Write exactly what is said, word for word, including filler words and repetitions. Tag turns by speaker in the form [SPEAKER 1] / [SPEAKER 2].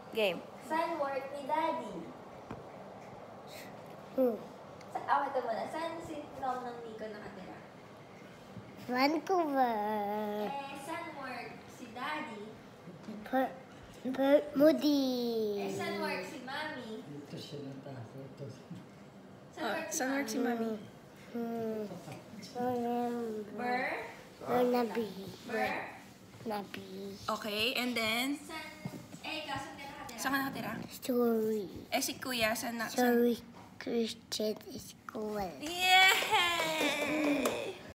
[SPEAKER 1] Game.
[SPEAKER 2] Saan work ni Daddy?
[SPEAKER 3] Hmm.
[SPEAKER 2] Sa, ah, ito muna. Saan si Nom ng Nico nakatira?
[SPEAKER 3] Vancouver.
[SPEAKER 2] Eh, saan work si Daddy?
[SPEAKER 3] Per, per, Moody.
[SPEAKER 2] Eh, saan work si Mami?
[SPEAKER 4] Dito siya natakot.
[SPEAKER 2] Saan work si
[SPEAKER 1] Saan work si
[SPEAKER 2] Mami?
[SPEAKER 1] Mami?
[SPEAKER 3] Hmm. Remember.
[SPEAKER 2] Ber?
[SPEAKER 3] Nabi.
[SPEAKER 2] Ber?
[SPEAKER 3] Nabi.
[SPEAKER 1] Okay, and then,
[SPEAKER 2] Saan? Eh, ikaw, saan ka nakatira?
[SPEAKER 1] saan ka nakatira?
[SPEAKER 3] Story.
[SPEAKER 1] Eh, si Kuya, saan na? Saan?
[SPEAKER 3] Story Christian School.
[SPEAKER 1] Yay!